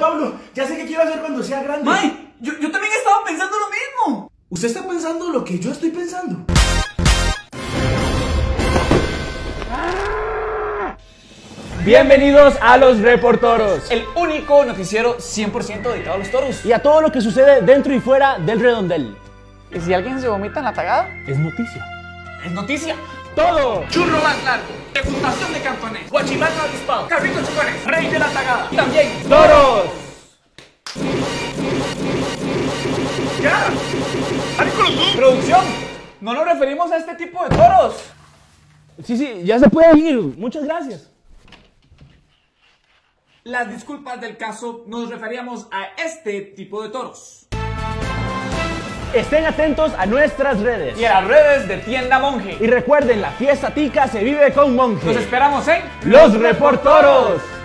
Pablo, ya sé qué quiero hacer cuando sea grande. Mae, yo también estaba pensando lo mismo. ¿Usted está pensando lo que yo estoy pensando? Bienvenidos a Los Reportoros, El único noticiero 100% dedicado a los toros. y a todo lo que sucede dentro y fuera del redondel. ¿Y si alguien se vomita en la tagada? Es noticia. Es noticia. ¡Todo! Churro más largo, degustación de cantones, guachimán más dispado, carritos chocones, rey de la tagada. Y también ¡Toros! ¡Ya! Producción, no nos referimos a este tipo de toros. Sí, ya se puede ir. Muchas gracias. Las disculpas del caso, nos referíamos a este tipo de toros. Estén atentos a nuestras redes. Y a las redes de Tienda Monje. Y recuerden, la fiesta tica se vive con monje. Nos esperamos en Los Reportoros.